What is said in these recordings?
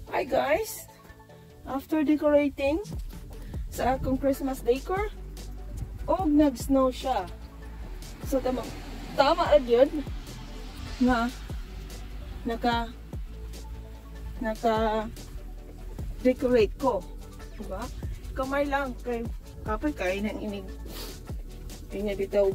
Hi guys! After decorating sa akong Christmas decor, nag-snow siya. So tama ra gyud nga naka-decorate ko. Diba? Kamay lang kay kapay kay nang inig. Hindi bitaw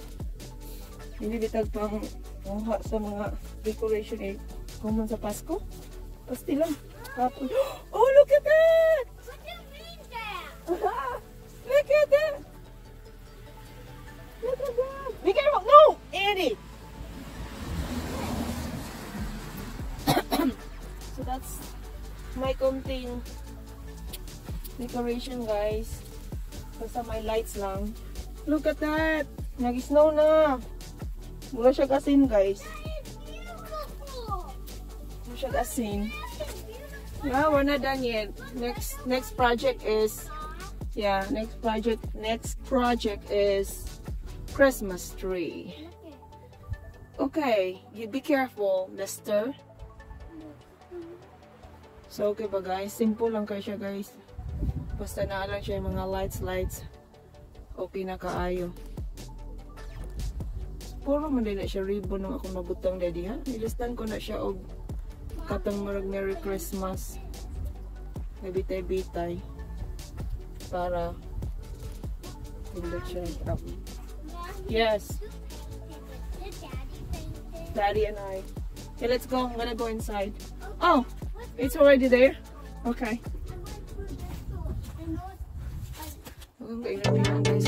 pang muha sa mga decoration common sa Pasko. Pasti lang. Kapag, oh, look at that! Look at that! Look at that! Look at that! Be careful! No! Eddie! So that's my konting decoration, guys. Basta may lights lang. Look at that! Nag-snow na! Mula siya asin, guys. Mula siya asin. Yeah, we're not done yet. Next project is next project is Christmas tree. Okay, you be careful, Lester. So okay ba guys? Simple lang kayo siya guys. Basta na lang siya yung mga lights. Okay na kaayo. Puro man din na siya ribbon nung akong mabutang daddy ha. Nilistan ko na siya og katang marag Merry Christmas. Nabitay-bitay. Para pindot siya. Yes. Daddy and I. Okay, let's go. I'm gonna go inside. Oh, it's already there? Okay. Okay, guys.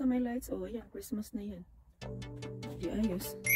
sa may lights. Oh, ayan. Christmas na yan. Di ayos.